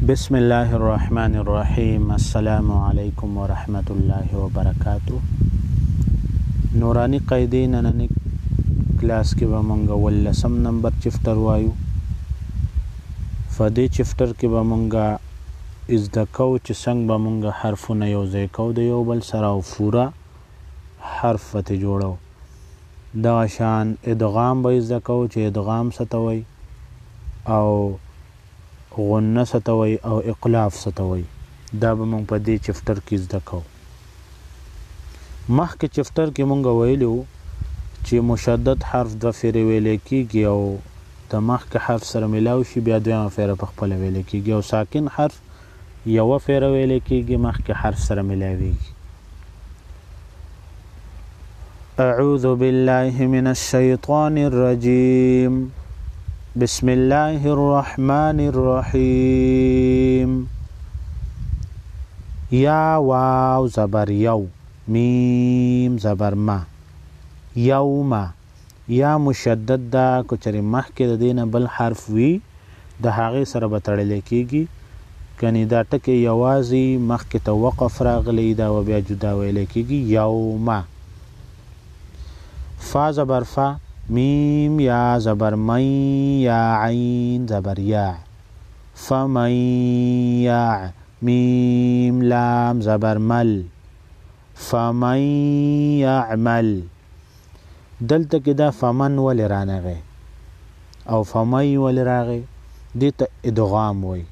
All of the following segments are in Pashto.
بسم الله الرحمن الرحیم. السلام علیکم ورحمت الله وبرکاتہ. نورانی قاعدې نننی کلاس کې به مونږ ولسم نمبر چپټر وایو. فدې چپټر کې به مونږ زده کوو چې څنګه به مونږ حرفونه یو ځای کوو د یو بل سره او پوره حرف ورته جوړو. دغه شان ادغام به زده کوو چې ادغام څه ته وایي او غنه څه ته وایي او اقلاف څه ته وایي. دا به مونږ په دې چپټر کې زده کوو. مخکې چپټر کې مونږ ویلو چې مشدد حرف دوه فیرې ویلی کېږي او د مخکې حرف سره میلاو شي بیا دویمه فیره په خپله ویلی کېږي او ساکن حرف یوه فیره ویلی کېږي مخکې حرف سره میلاویږي. اعوذ بالله من الشیطان الرجیم. بسم الله الرحمن الرحیم. یا واو زبر یو، میم زبر ما، یوم. یا مشدد دا که چېرې مخکې د دې نه بل حرف وي د هغې سره به تړلی کېږي، کنې دا ټکی یوازې مخکې ته وقف راغلی دا و بیا جدا ویلی کېږي یوم. فا زبر فا، میم یا زبر می، یا عین زبر یا، فمن یا. میم لام زبر مل، فمن یعمل. دلته کې دا فمن ولې رانغی او فمی ولې راغی دې ته ادغام وایي.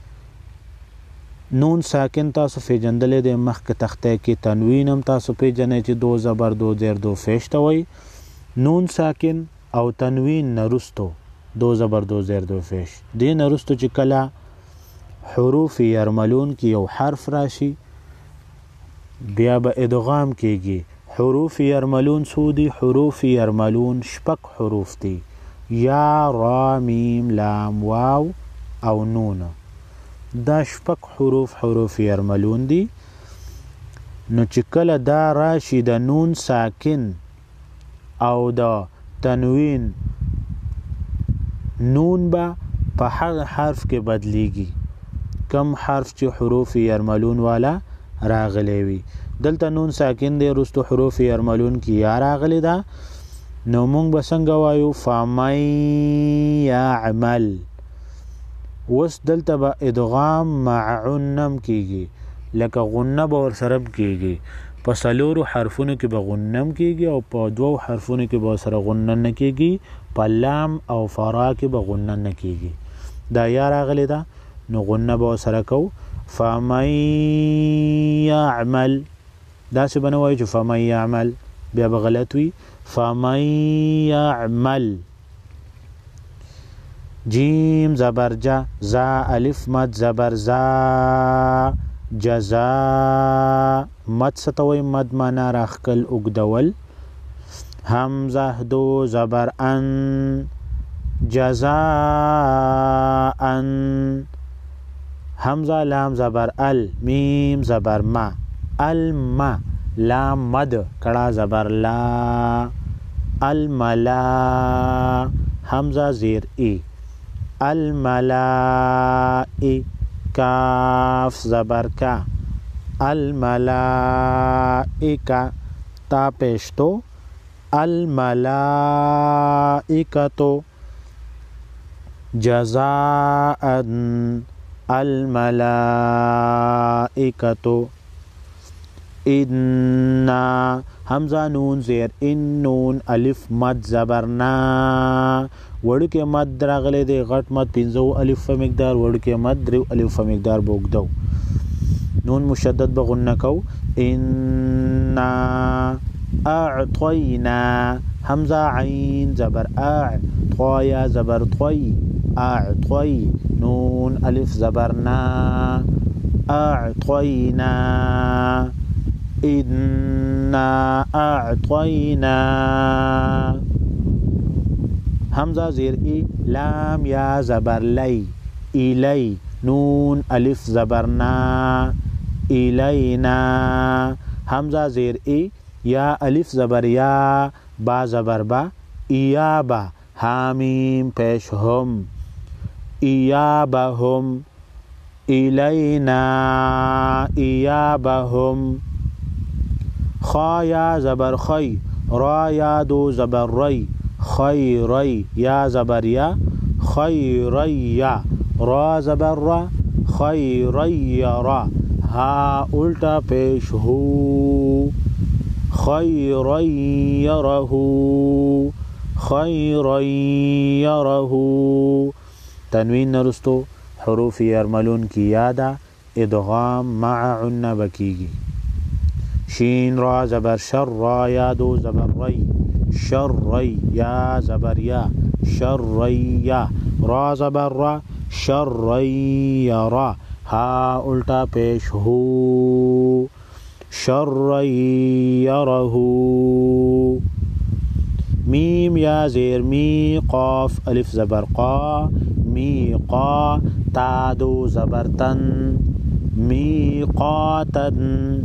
نون ساکن تاسو پیژندلی دی، مخکې تختی کې تنوین هم تاسو پیژنئ چې دو زبر دو زیر دو پیش ته وایي. نون ساکن او تنوین نه رستو دو زبر دو زیر دو پیش. دې نه رستو چې کله حروف یرملون کې یو حرف راشي بیا به ادغام کېږي. حروف یرملون څو دي؟ حروف یرملون شپږ حروف دي، یا را میم لام واو او نون. دا شپږ حروف یرملون دي. نو چې کله دا راشي د نون ساکن او د تنوین نون به په هغه حرف کې بدلیږي کم حرف چې حروف یرملون والا راغلی وي. دلته نون ساکن دی، رستو حروف یرملون کې یا راغلی ده. نو مونږ به څنګه وایو؟ فمن یعمل. اوس دلته به ادغام مع غنم کېږي، لکه غنه به ورسره کېږي. په څلورو حرفونو کې به غنم کېږي او په دوو حرفونو کې به ورسره غنه نه کېږي. په لام او فرا کې به غنه نه کېږي. دا یا راغلی ده نو غنه به ورسره کوو. فمن یعمل. داسې به نه وایو چې فمن یعمل، بیا به غلط وي. فمن یعمل. جیم زبر جا، زا الف مد زبر زا، جزا. مد څه ته وایي؟ مد معنا راښکل اوږدول. همزه دو زبر ان، جزاء. همزه لام زبر ال، میم زبر ما، الما. لام مد کڑا زبر لا، الملا. همزه زیر ای، الملائ. کاف زبر کا، الملائکہ. تا پیشتو، الملائکتو. جزاء، الملائکتو. انا. حمزه نون زیر ان، نون الف مد زبر نا. وړوکی مد راغلی دی، غټ مد 15 الف په مقدار، وړوکی مد 3 الف په مقدار به اوږدو. نون مشدد به غنه کو. انا اعطینا. حمزه عین زبر اع، طایا زبر طی، اعطی. نون الف زبر نا، اعطینا. انا اعطینا. حمزه زیر ای، لام یا زبر لی، ایلی. نون الف زبر نا، الینا. حمزه زیر ای، یا الف زبر یا، با زبر با، ایابا. حامیم پیش هم، ایابهم. إلينا إيابهم خا يا زبر خي را يا دو زبر ري خيري يا زبر يا خيري را زبر را خيري را ها الٹا پیش هو خيري يره خيري يره تنوین نرستو حروف یرملون کی یادا ادغام مع عنہ بکیگی شین را زبر شر را یا دو زبر ری شر ری یا زبر یا شر ری یا را زبر را شر ری را ها الٹا پیش ہو شر ری یره میم یا زیر می قاف الف زبر قا می قا تا دو زبر تن می قاتن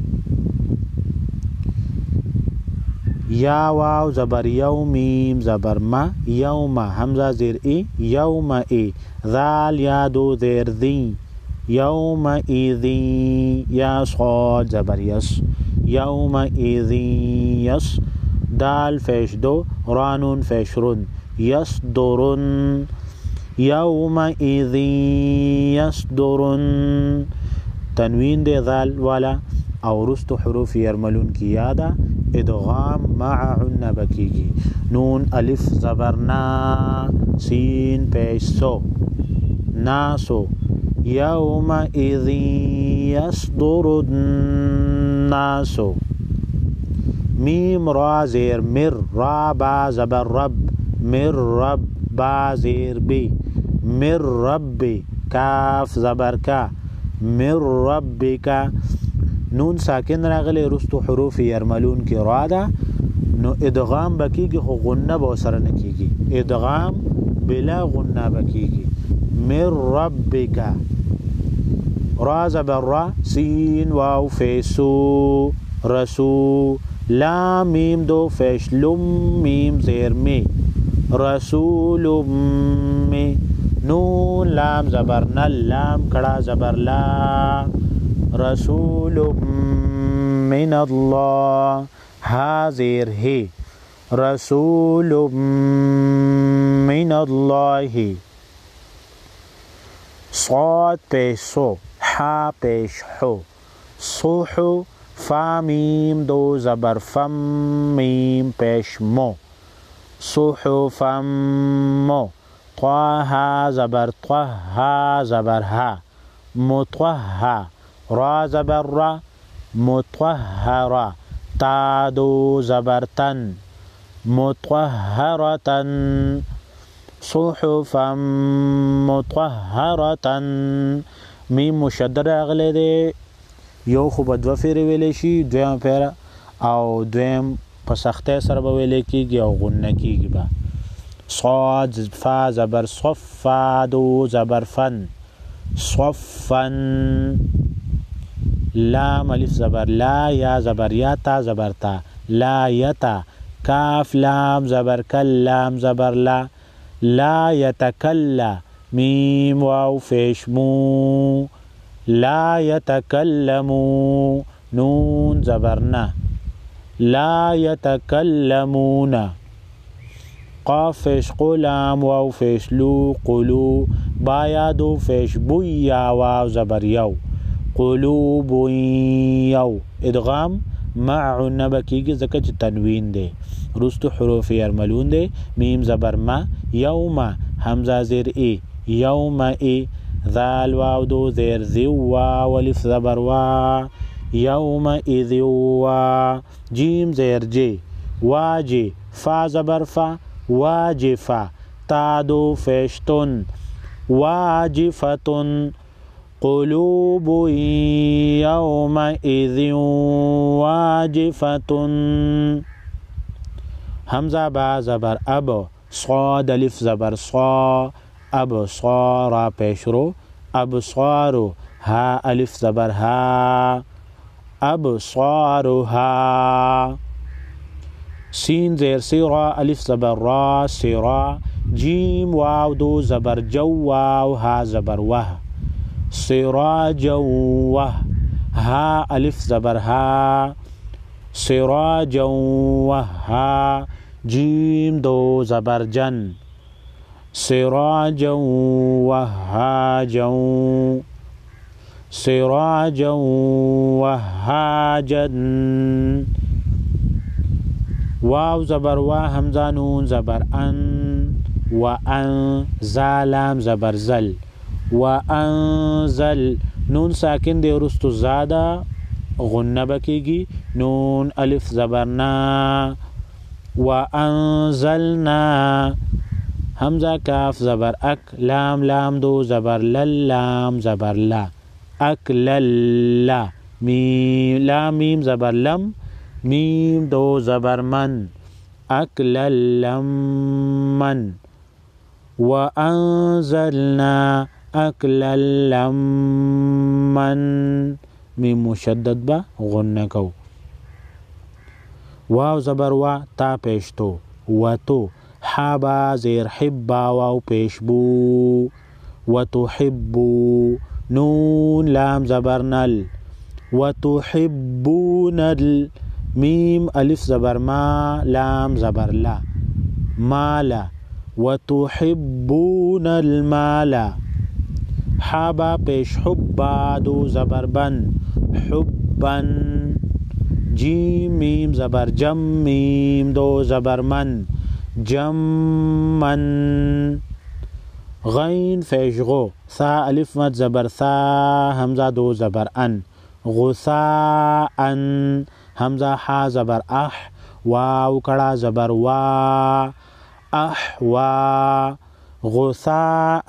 یا واو زبر یو میم زبر ما یوم حمزه زیر ای یوم ای ذال یا دو زیر ذی یوم ایذی یا صاد زبر یس یوم ایذی یس دال فیش دو رانون فیش رن یصدرن یوم ایذی یصدرن تنوین دے ذال والا او رست حروف یرملون کی یادا ادغام مع عنہ بکیگی نون الف زبرنا سین پیش سو ناسو یوم ایذی یصدر الناس میم را زیر مر را با زبر رب مر رب با زیر بی مر رب کاف زبر کا مر رب کا نون ساکن راغلی رستو حروف یرملون کی را ده نو ادغام بکیگی خو غنه با سر نکیگی ادغام بلا غنه بکیگی مر ربک را زبر را سین واو فیسو رسو لام میم دو فیش لم میم زیر می رسول می نون لام زبر نل لام کڑا زبر لا رسول من الله ها زیر هی رسول من الله صاد پیش سو حا پیش حو صوحو فا میم دو زبر فم میم پیش مو صوحو فم مو طه زبر طه زبر ها مطه را زبر را مطهرة تا دو زبر تن مطهرة صحفا مطهرة میم مشدد اغلی دی یو خو بدو فیری ویلی شي دویم فیر او دویم په سختی سره به ویلی کیږي او غنه کیږي به صاد فا زبر صفا دو زبر فن صفا لام الف زبر لا یا زبر یا تا زبر تا لا یتا کاف لام زبر کل لام زبر لا لا یتکلا میم واو فیشمو لا یتکلمو نون زبرنا لا یتکلمون قاف فیش قلام واو فیش لو قلو بایا دو فیش بویا واو زبر یو قلوب یو ادغام مع نبکیگی زکا چه تنوین ده رستو حروف یرملون ده میم زبر ما یوم حمزه زیر ای یوم ای ذال واو دو زیر ذیو واو الف زبر وا یوم ایذیو وا جیم زیر جی واجی فا زبر فا واجفا تا دو فیشتن واجفتن قلوب يومئذ واجفة همزة با زبر اب صاد الف زبر صا ابصار پیشرو ابصار ها الف زبر ها ابصارها سين زير سيرا الف زبر را سيرا جيم واو دو زبر جو واو ها زبر وه سراجا و ها الف زبر ها سراجا و ها جیم دو زبر جن سراجا و هاجا سراجا و هاجا واو زبر وا همزه نون زبر ان و ان زالام زبر زل و انزل نون ساکن دی رستو زاده غنه بکیگی نون الف زبر نا و انزلنا همزه کاف زبر اک لام لام دو زبر لل لام زبر لا اک لل میم لام میم زبر لم میم دو زبر من اکل لمن و انزلنا اکل لمن میم مشدد با غنه کو واو زبر وا تا پیشتو و تو حابا زیر حبا واو پیشبو و تحبو نون لام زبر نل و تحبون میم الف زبر ما لام زبر لا مالا و تحبون المالا حابا پیش حبا دو زبر بن حبا جیم میم زبر جم میم دو زبر من جمن غین پیش غو ثا الف مد زبر ثا همزه دو زبر ان غثاء همزه حا زبر اح واو کڑا زبر وا احوا غثاء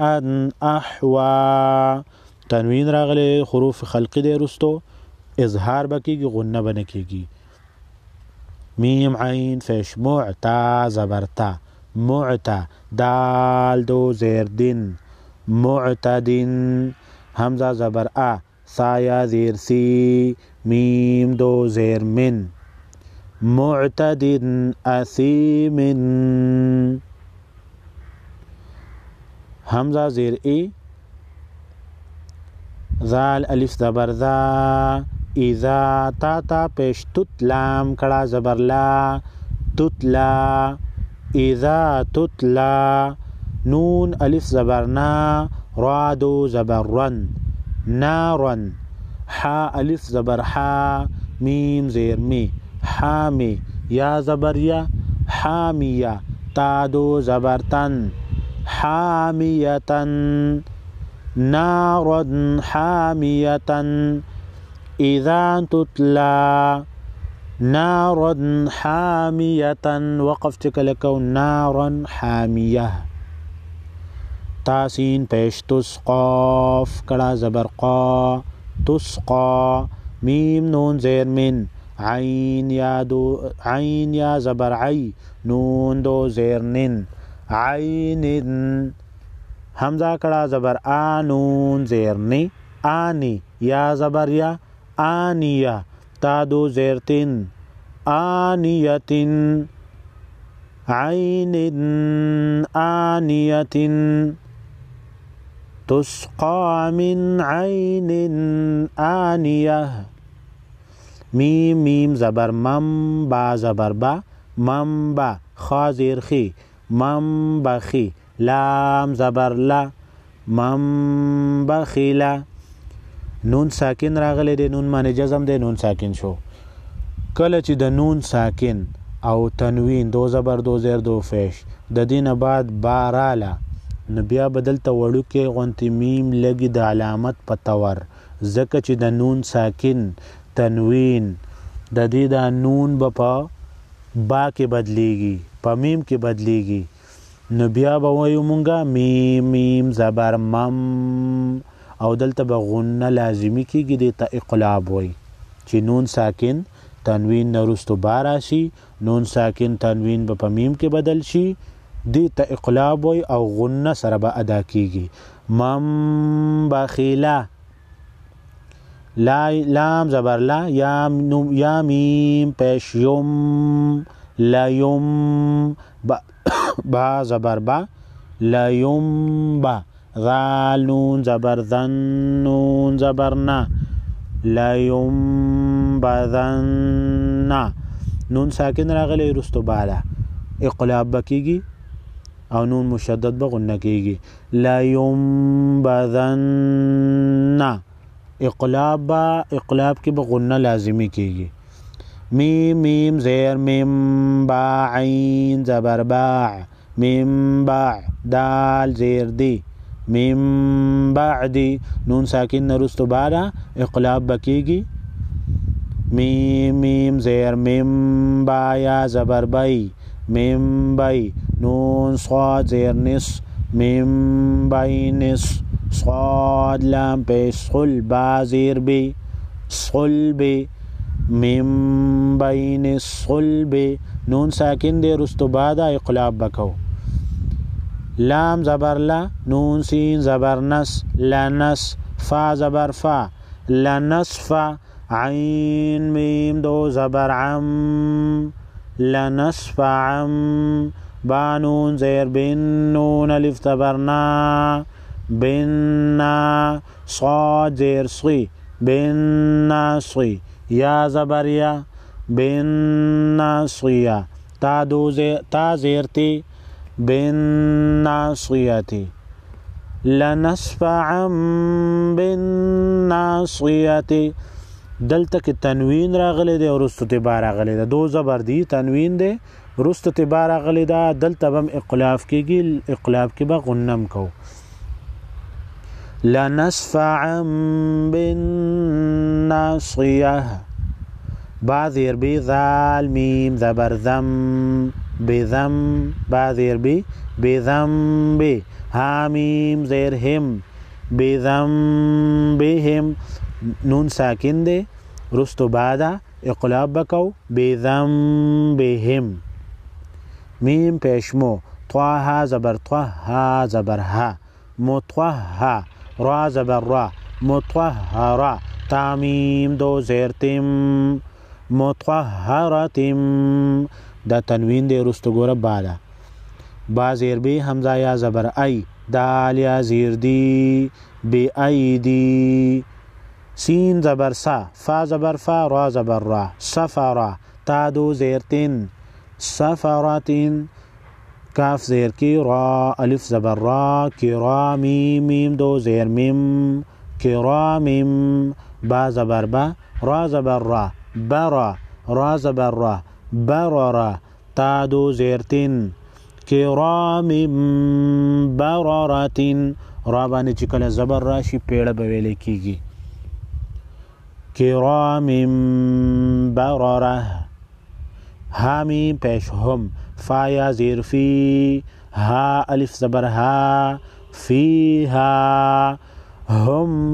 احوا تنوین راغلی حروف خلقی دی رستو اظهار بکیگی غنه بنکیگی میم عین فش معتا زبر تا معتا دال دو زیر دین معتدین همزه زبر ا ثایا زیر سی میم دو زیر من معتد اثیم همزه زیر ای ذال الف زبر ذا اذا تا تا پیش تتلام کڑا زبر لا تتلا اذا تتلا نون الف زبر نا را دو زبر رن نارن حا الف زبر حا میم زیر می حامی یا زبر یا حامیه تا دو زبر تن حامیتن نارا حامیتن اذا تتلا نارا حامیتن وقف چکلکو نارا حامیه تاسین پیش تسقاف کڑا زبر قا تسقا میم نون زیر من عین یا دو عین یا زبر عی نون دو زیر نن عین همزه کڑا زبر آ نون زیر نی آنی یا زبر یا آنیہ تا دو زیر تن آنیتن عین آنیتن تسقى من عين آنية میم میم زبر مم با زبر با مم با خا زیر خی مم بخی لام زبر لا مم بخیلا نون ساکن راغلی دی نون معنی جزم دی نون ساکن شو کله چې د نون ساکن او تنوین دو زبر دو زیر دو فیش د دین بعد باراله نو بیا بدلته وړو کې غونتی میم لګي د علامت په تور ځکه چې د نون ساکن تنوین د دې د نون په با کې بدلیږي په میم کې بدلیږي نو بیا به وایو مونږه میم میم زبر مم او دلته به غنه لازمی کېږي دې ته اقلاب وایي چې نون ساکن تنوین نرستو با راشي نون ساکن تنوین به په میم کې بدل شي دې ته اقلاب وایي او غنه سره به ادا کېږي مم بخیلا لا لام زبر لا یا میم پیش یم لا یم با زبر با لا یم با ذال نون زبر ذن نون زبر نا لینبذن نون ساکن راغلی رستو بالا اقلاب بکیگی او نون مشدد بغنه کیگی لینبذن اقلاب کی بغنه لازمی کیگی میم میم زیر میم با عین زبر باع میم باع دال زیر دی میم بعدی نون ساکن نرستو بالا اقلاب بکیگی میم میم زیر میم با یا زبر بای میم بای نون صاد زیر نص میم بای نص صاد لام پیش صل با زیر بی صل بی میم بین صلب نون ساکن دی رستو بادا اقلاب بکو لام زبر لا نون سین زبر نس لنس فا زبر فا لنصف عین میم دو زبر عم لنصف عم با نون زیر بن نون الف زبرنا بن صاد زیر صی بن صی یا زبر یا بن ناصیه تا زیرتی بن ناصیتی لنصف عم بن ناصیتی دلته کې تنوین راغلی دی او رستو تبا راغلی ده دو زبر دی تنوین دی رستو تبا راغلی ده دلته بم اقلاف کېږي اقلاف کې به غنم کو لنصف عم بن ناصیه بعضیر بی ذال میم زبر ذم بذم بعضیر بی بذم بی ها میم زیر هم بذم بهم نون ساکن دے رستو بعدا اقلاب بکو بذم بهم میم پیشمو طه زبر طه زبر ها مطه را زبر را مطهرا تامیم دو زیرتم مطهرتم دا تنوین دی رستو گوره بالا با زیر بی حمزه یا زبر ای دال یا زیر دی بی ای دی سین زبر سا فا زبر فا را زبر را سفرا تا دو زیرتن سفرتن کاف زیر کی را الف زبر را کرامی میم دو زیر میم کرامیم با زبر با را زبر را برا را زبر را برارا تا دو زیرتن کرامیم برارتن را باندې چې کله زبر راشي پیړه به ویل کیږي کرامیم براره هامیم پیش هم فایا زیر فی ها الف زبر ها فیها هم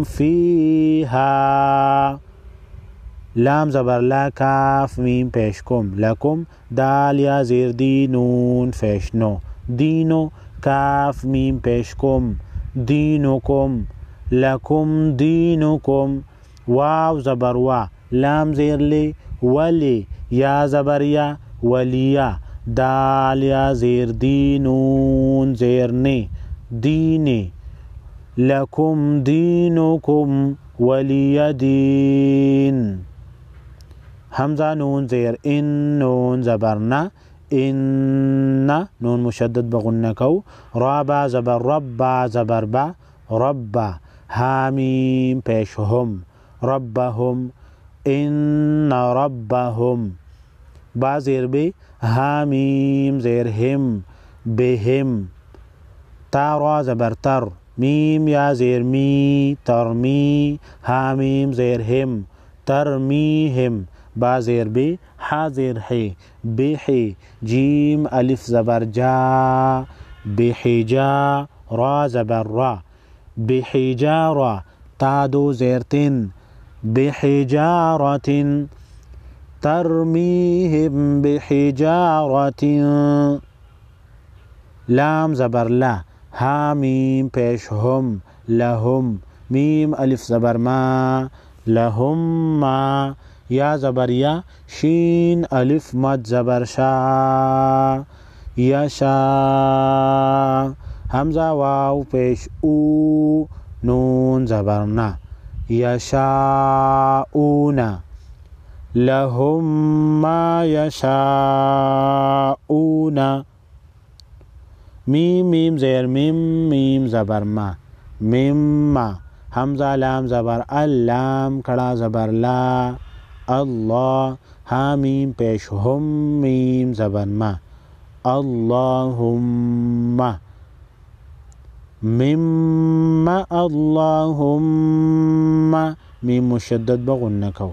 فیها لام زبر لا کاف میم پیش کم لکم دال یا زیر دی نون پیش نو دینو کاف میم پیش کم دینکم لکم دینکم واو زبر وا لام زیر لی ولی یا زبر یا ولیا دال یا زیر دی نون زیر نی دینی لکم دینکم ولی دین حمزه نون زیر ان نون زبرنا ان نون مشدد بغنکو رابا زبر ربا زبر با ربا حامیم پیش هم ربهم ان ربهم با زیر بی حامیم زیر هم بهم تا را زبر تر میم یا زیر می ترمی حامیم زیر هم ترمیهم با زیر بی ح زیر حی بحی جیم الف زبر جا بحجا را زبر را بحجارا تا دو زیرتن بحجارة ترميهم بحجارة لام زبر لا ها میم پیش هم لهم میم الف زبر ما لهم ما یا زبر یا شین الف مد زبر شا یشا حمزه واو پیش او نون زبرنا یشاؤون لهم ما یشاؤون میم میم زیر میم میم زبر ما مما حمزه لام زبر اللام کڑا زبر لا الله حامیم پیش هم میم زبر ما اللهم مما اللهم میم مشدد بغنکو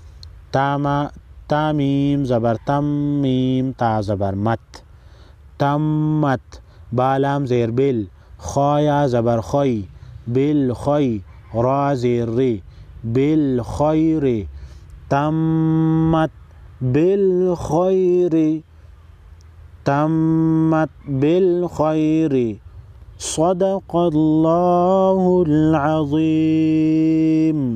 تامیم زبر تم میم تا زبر مت تمت بالام زیر بل خایا زبر خی بل خی را زیر ری بل خیر تمت بالخير تمت بالخير صدق الله العظيم